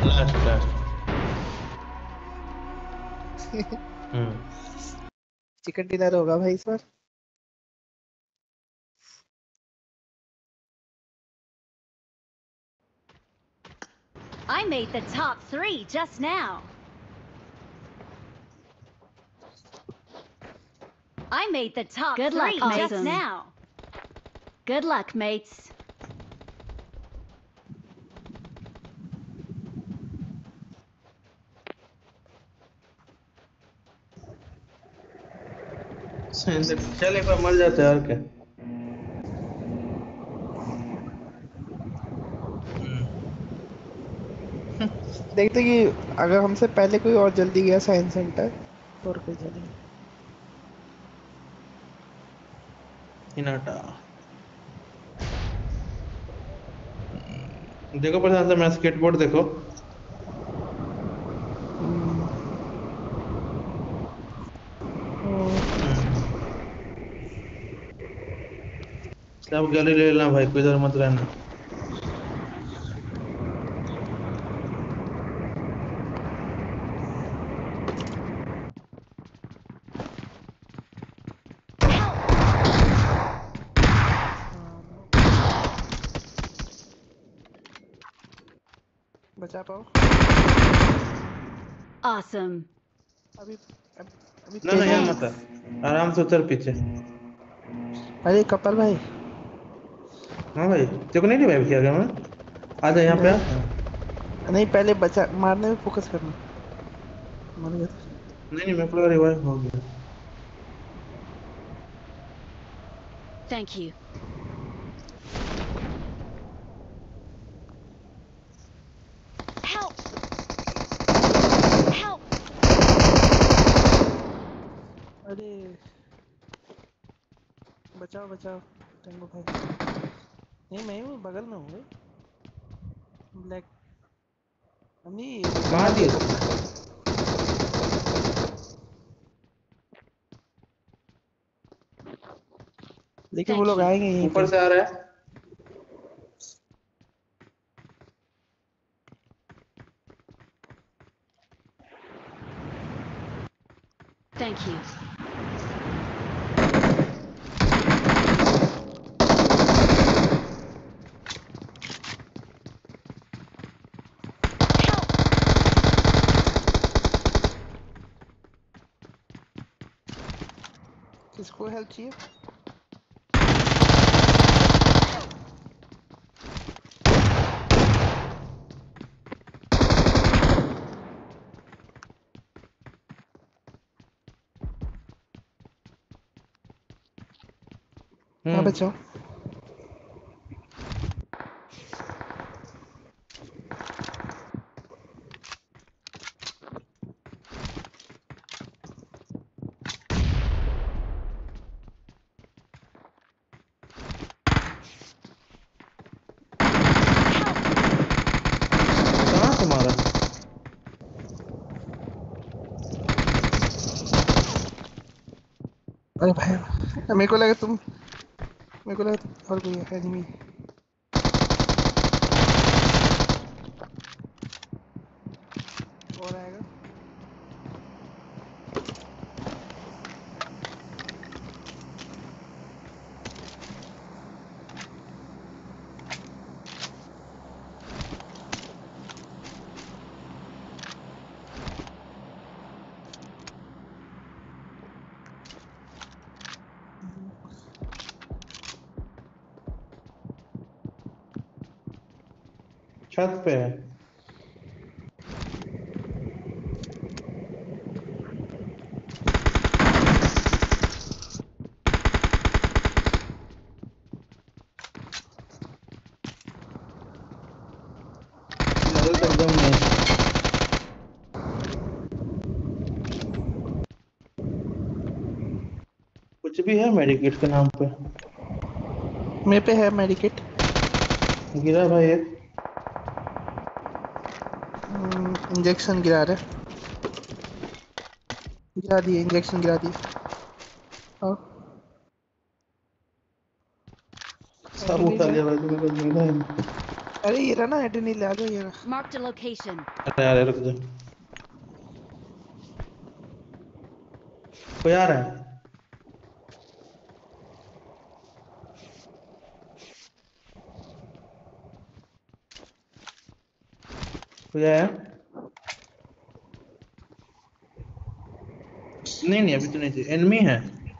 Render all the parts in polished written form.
Last last. Hmm. Chicken dinner होगा भाई इस बार। I made the top 3 just now. I made the top Good 3 luck, just awesome. now. Good luck, mates. चल एक बार मर जाते हैं और क्या। देखते कि अगर हमसे पहले कोई और जल्दी गया साइंस सेंटर तो और कोई चलेगा। हिनाटा। देखो प्रशांत सर, मेरा स्केटबोर्ड देखो। सब गैलरी ले लेना भाई, कोई इधर मत रहना। बचा पाओ। Awesome. अभी अभी ना ना यार Thanks. मत आ। आराम से उतर पीछे। अरे कपल भाई। हाँ भाई, तेरे को नहीं रिवाइव किया गया मैं? आजा यहाँ पे आ। नहीं पहले बचा मारने में फोकस करना। मर गया था। नहीं नहीं, मेरे को लगा रिवाइव हो गया। Thank you. Help! Help! अरे बचाओ बचाओ टेंगो भाई। नहीं मैं हूँ बगल में हूँ। ब्लैक नहीं मार दिए। लेकिन वो Thank लोग you. आएंगे यहीं ऊपर पे। से आ रहा है। Thank you. किसको हेल्प चाहिए? हाँ बचाओ। कहाँ से मारा? अरे भाई मेरे को लगा तुम और कोई एनिमी। और आएगा। छत पे है। लेवल तो एकदम नहीं। कुछ भी है मेडिकेट के नाम पे? मेरे पे है मेडिकेट। गिरा भाई एक। इंजेक्शन गिरा रहे। गिरा दिए इंजेक्शन गिरा दिए। और सब एंटीडोट उठा है। लिया भाई, तो मेरे को मिला ही नहीं। अरे ये रहा ना एटनी ले आ जाओ ये रहा। Marked a location. अरे यार रुक जा, कोई आ रहा है। कोई आया? नहीं नहीं अभी तो नहीं थी, एनिमी है।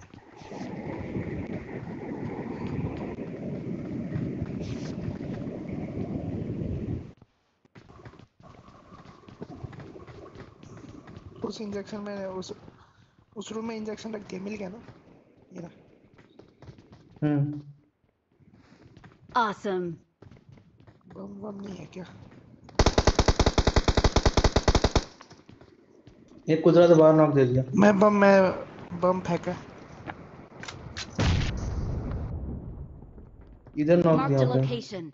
उस इंजेक्शन में उस रूम में इंजेक्शन रख दिया, मिल गया ना ये रहा। हम्म। Awesome. बम बम नहीं है क्या? एक कुदरत बाहर नॉक दे दिया। मैं बम फेंका। इधर नॉक Marked दिया a आपने। location.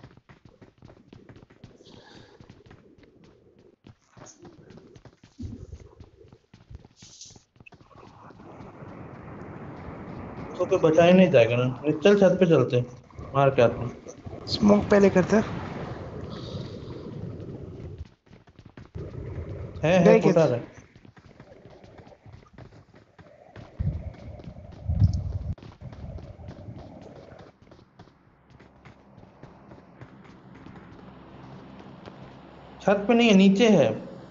उसको कोई बचा ही नहीं जाएगा ना, चल छत पे चलते मार के आते हैं। स्मोक पहले करते हैं। है गए फुटा किस? रहा है। छत पे नहीं है, नीचे है।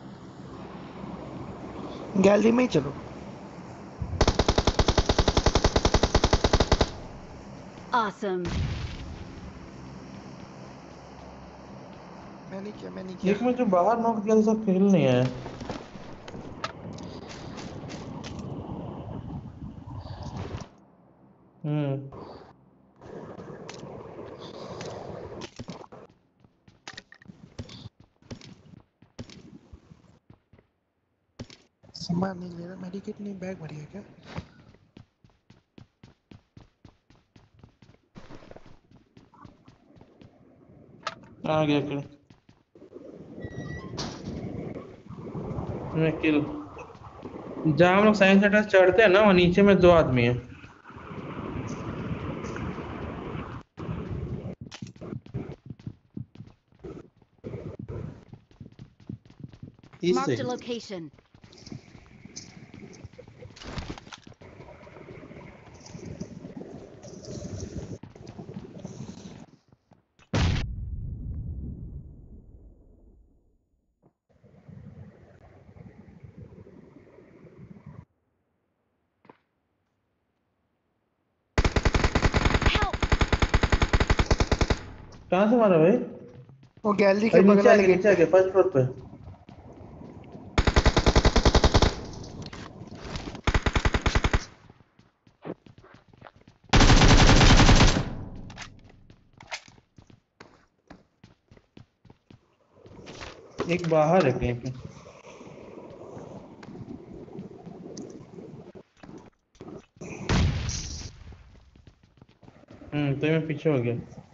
गैलरी में ही चलो। Awesome. मैं नहीं किया। एक में जो बाहर नॉक दिया था सब खेल नहीं आया। हम्म। सामान नहीं ले रहा, मेडिकेट नहीं, बैग भरी है क्या? आ गया किल। मैं किल। जहाँ हम लोग साइंस सेंटर से चढ़ते हैं ना, वहाँ नीचे में दो आदमी है। इस Marked a side. location. Help! कहाँ से मारा भाई? वो गैलरी के भाई बगल नीचे आ वाले गया, गेट नीचे आ पे। गया, फर्स्ट फ्लोर पे। एक बाहर है कहीं पे। तो मैं पीछे हो गया।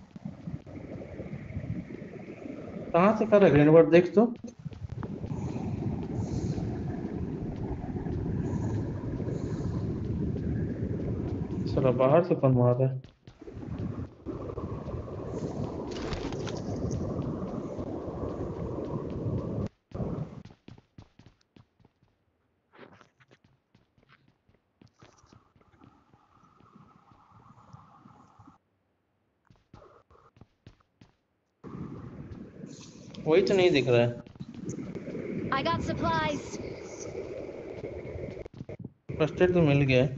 कहाँ से कर रहा है ग्रेनेड, देख तो। साला बाहर से कौन मार रहा है? वही तो नहीं दिख रहा है। I got supplies. First aid तो मिल गया है।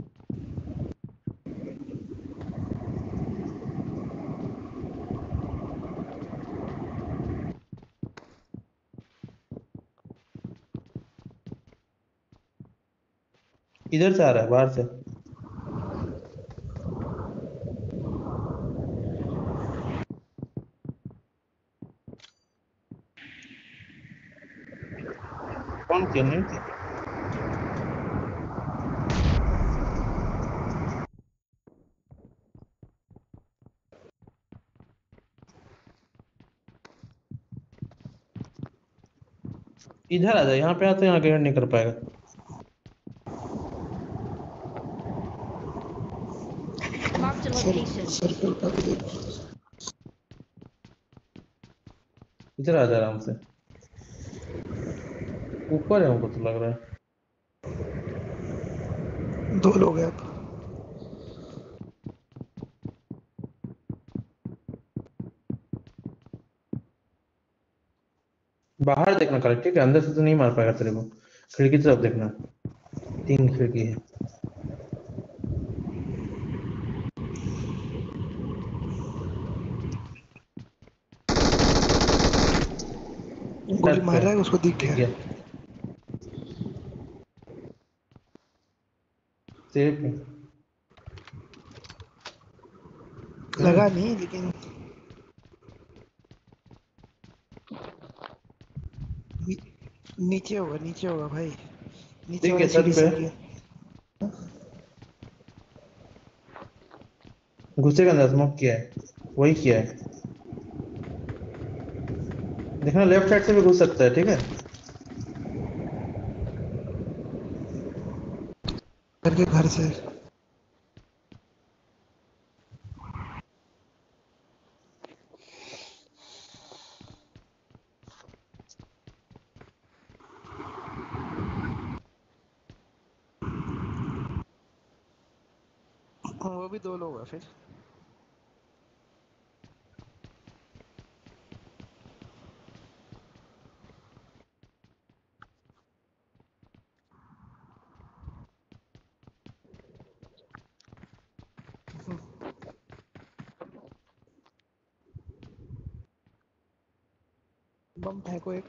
इधर से आ रहा है, बाहर से। कौन किया नहीं? इधर आ जा, यहाँ पे आते यहाँ ग्रेनेड नहीं कर पाएगा। Marked a location. सर्कल का भी देख। इधर आ जा आराम से। ऊपर है हमको तो लग रहा है। 2 लोग हैं अब। बाहर देखना कर, ठीक है? अंदर से तो नहीं मार पाएगा तेरे को। खिड़की की तरफ देखना। 3 खिड़की है। गोली छत मार पे रहा है, उसको दिख दिख गया। गया तेरे पे। लगा नहीं लेकिन नीचे होगा भाई। नीचे ठीक है वाला छत सीढ़ी पे। से गया। घुसेगा अंदर, स्मोक किया है। वही किया है। देखना लेफ्ट साइड से भी घुस सकता है, ठीक है? करके घर से। वो भी 2 लोग हैं फिर। बम फेंको एक।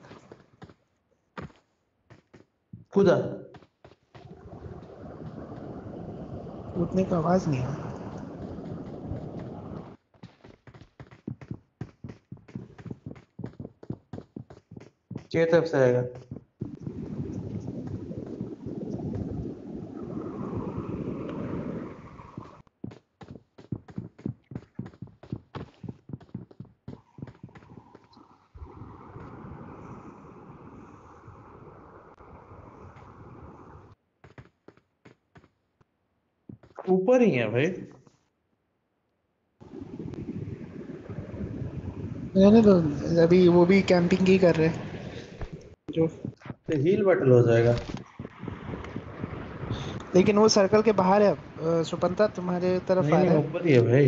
कूदा। उठने का आवाज नहीं है। ये तरफ से आएगा। ऊपर ही है भाई। नहीं तो अभी वो भी कैंपिंग ही कर रहे हैं जो। तो हील बटल हो जाएगा। लेकिन वो सर्कल के बाहर है अब। सुपंता तुम्हारे तरफ नहीं आ नहीं, रहा है। ऊपर ही है भाई।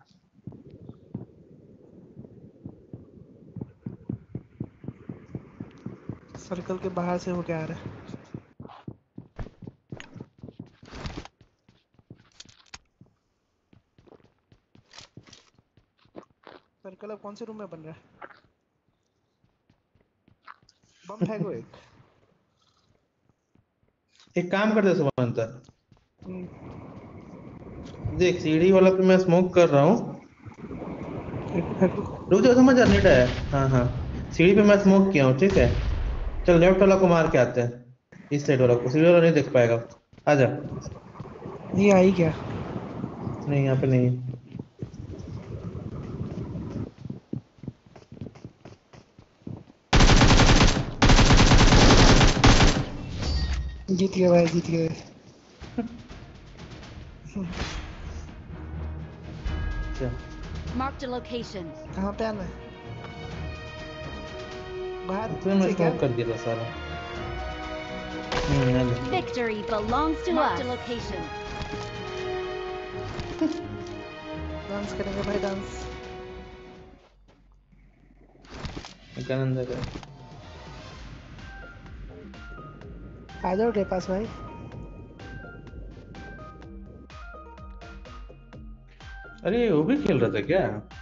सर्कल के बाहर से होके आ रहा है। सर्कल अब कौन से रूम में बन रहा है? बम फेंको एक। एक काम करते सुमंत, हम्म, देख सीढ़ी वाला पे मैं स्मोक कर रहा हूँ। एक फेंको। रुक जाओ, समझ नेट है। हाँ हाँ। सीढ़ी पे मैं स्मोक किया हूँ, ठीक है? चल लेफ्ट वाला को मार के आते हैं। इस साइड वाला को, सीढ़ी वाला नहीं देख पाएगा। आजा। ये आई क्या? नहीं, यहाँ पे नहीं है। जीत गया भाई, जीत गए। अच्छा। Marked a location. कहाँ पे आना है? बाहर इतने में पीछे क्या? स्मोक कर दिया था सारा। ले। Victory belongs to Marked us. A location. Dance करेंगे भाई, डांस। गन का। आ जाओ मेरे पास भाई। अरे वो भी खेल रहा था क्या?